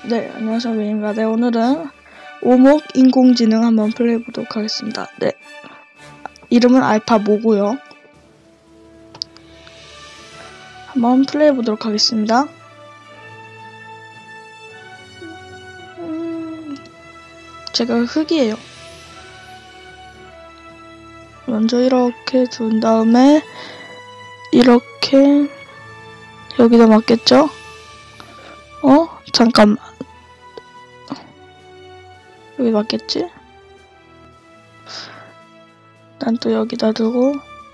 네, 안녕하세요. 메인가. 네, 오늘은 오목 인공지능 한번 플레이해보도록 하겠습니다. 네, 이름은 알파모고요. 한번 플레이해보도록 하겠습니다. 제가 흑이에요. 먼저 이렇게 둔 다음에 이렇게 여기다 맞겠죠? 잠깐만. 여기 맞겠지? 난 또 여기다 두고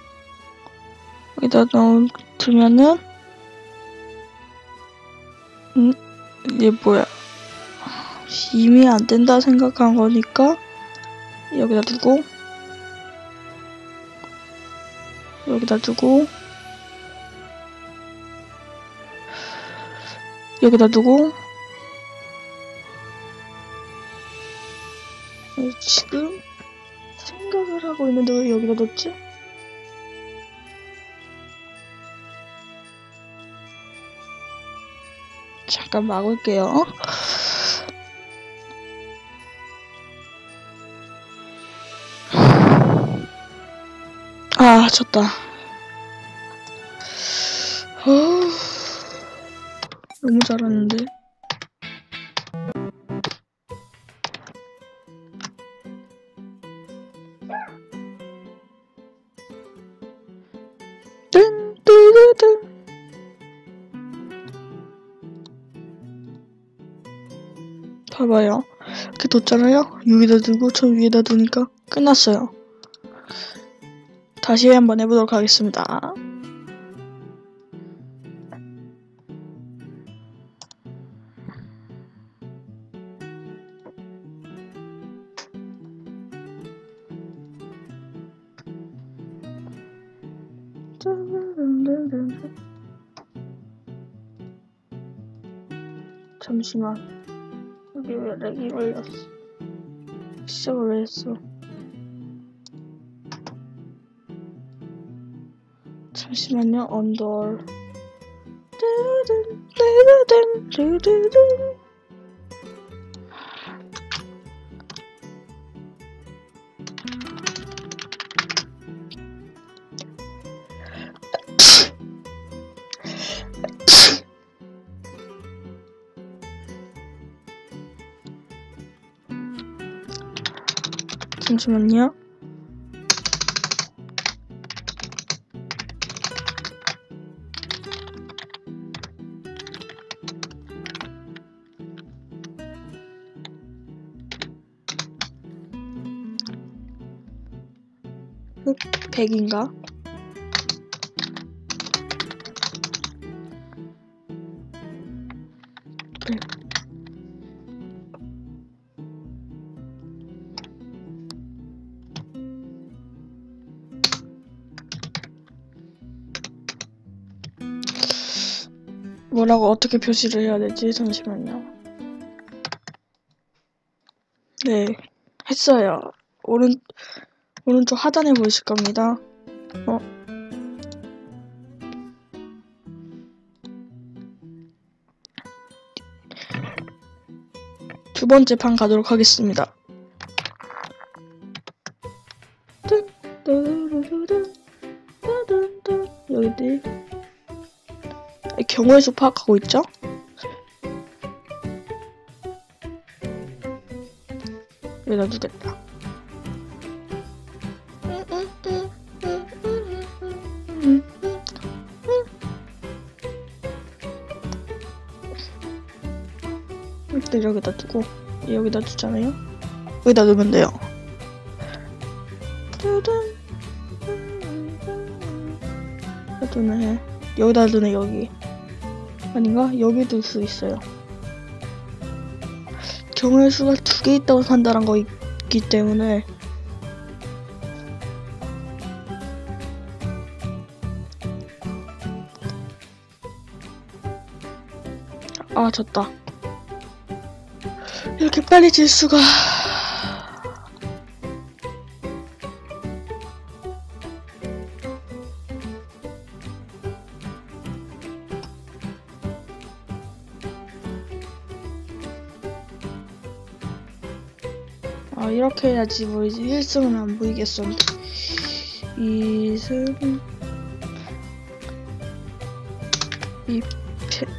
여기다 두면은 이게 뭐야? 이미 안 된다 생각한 거니까 여기다 두고 여기다 두고 여기다 두고 지금 생각을 하고 있는데 왜 여기다 뒀지? 잠깐 막을게요. 아, 졌다. 너무 잘하는데. 뜬뜨르뜬. 봐봐요. 이렇게 뒀잖아요. 여기다 두고 저 위에다 두니까 끝났어요. 다시 한번 해보도록 하겠습니다. 잠시만. 여기 왜 렉이 걸렸어? 시작을 왜 했어? 잠시만요. 언더. 잠시만요. 흑 100인가? 그래. 뭐라고 어떻게 표시를 해야 되지? 잠시만요. 네, 했어요. 오른쪽 하단에 보이실 겁니다. 두 번째 판 가도록 하겠습니다. 여기 경우의 수 파악하고 있죠? 여기다 두겠다. 일단 여기다 두고 여기다 두잖아요. 여기다 두면 돼요. 두네. 여기다 두네. 여기 아닌가? 여기 둘 수 있어요. 경우의 수가 2개 있다고 판단한 거 있기 때문에 아, 졌다. 이렇게 빨리 질 수가. 아, 이렇게 해야지 보이지. 1승은 안 보이겠었는데. 2승 2패.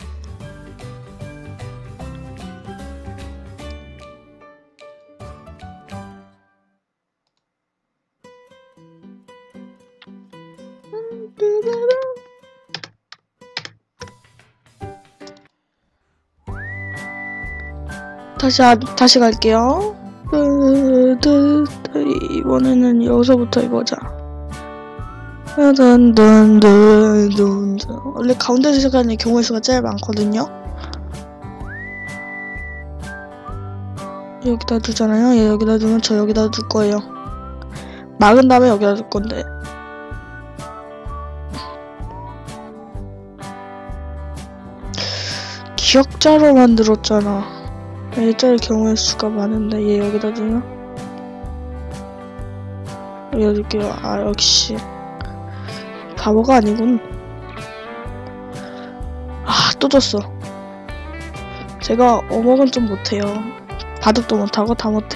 다시 갈게요. 이번에는 여기서부터 해보자. 원래 가운데서 시작하는 경우의 수가 제일 많거든요. 여기다 두잖아요. 얘 여기다 두면 저 여기다 둘 거예요. 막은 다음에 여기다 둘 건데. 기억자로 만들었잖아. 일자리 경우의 수가 많은데 얘 여기다 두면 여기다 둘게요. 아, 역시 바보가 아니군. 아, 또 졌어. 제가 어목은 좀 못해요. 바둑도 못하고 다 못해.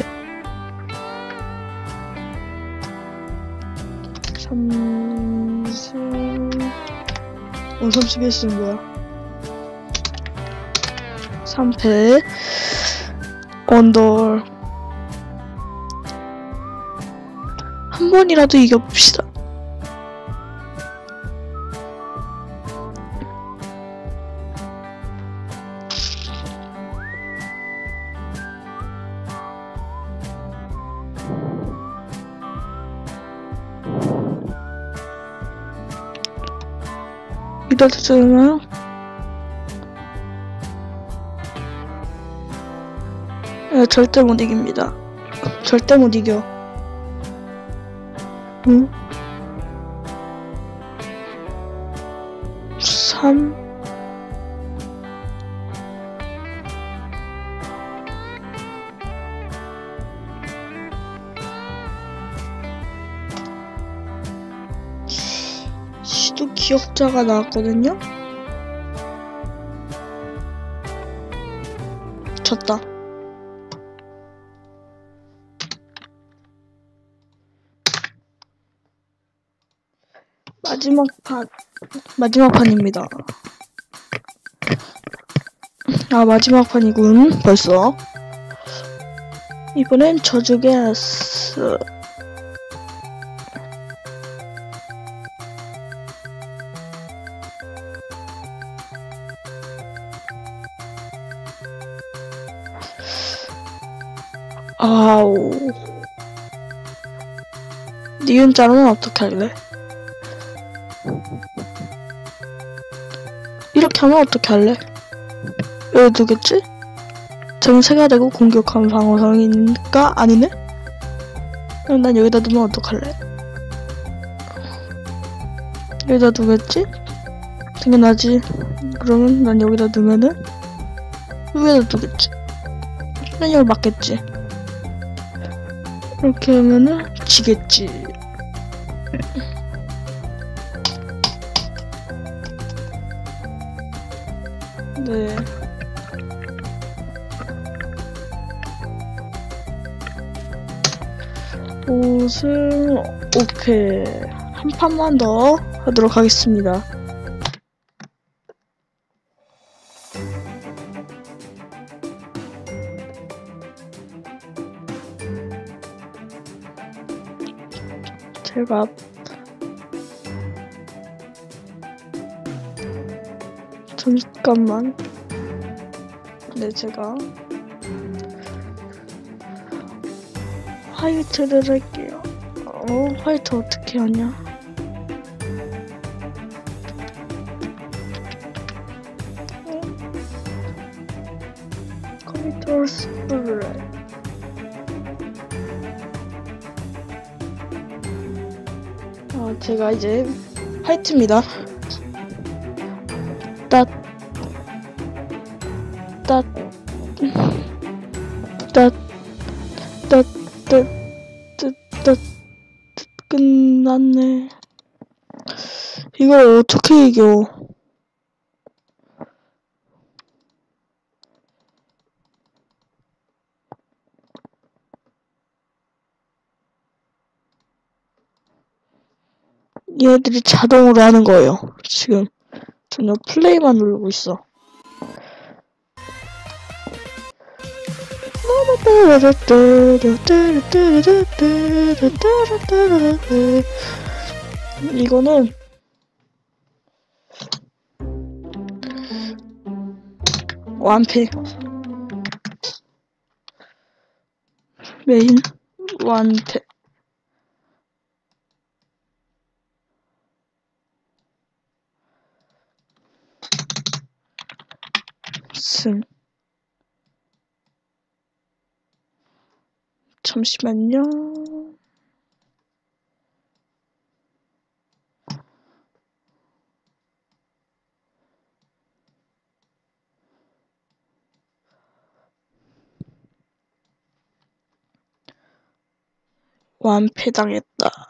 31승 뭐야? 3패 언더. 한 번이라도 이겨봅시다. 이달 되잖아요. 네, 절대 못 이깁니다. 절대 못 이겨. 응? 3 시도 기억자가 나왔거든요. 졌다. 마지막 판입니다. 아, 마지막 판이군. 벌써. 이번엔 저주겠어. 아우. 니은자로는 어떻게 할래? 이렇게 하면 어떻게 할래? 여기 두겠지? 정세가 되고 공격하면 방어성이니까 아니네? 그럼 난 여기다 두면 어떡할래? 여기다 두겠지? 당연하지. 그러면 난 여기다 두면은 여기다 두겠지. 난 여기 맞겠지. 이렇게 하면은 지겠지. 네. 옷을 오케이. 한 판만 더 하도록 하겠습니다. 제가 잠깐만. 네, 제가 화이트를 할게요. 화이트 어떻게 하냐? 컴퓨터 스프레이. 제가 이제 화이트입니다. 끝났네. 이걸 어떻게 이겨? 얘네들이 자동으로 하는 거예요. 지금 저는 플레이만 누르고 있어. 이거는 완패 메인 완패 승. 잠시만요. 완패당했다.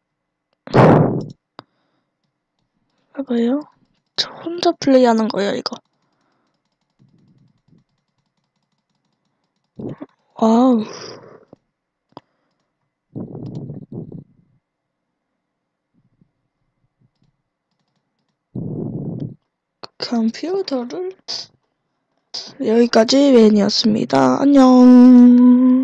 봐봐요. 저 혼자 플레이하는 거예요, 이거. 와우. 컴퓨터를 여기까지 웬이었습니다. 안녕.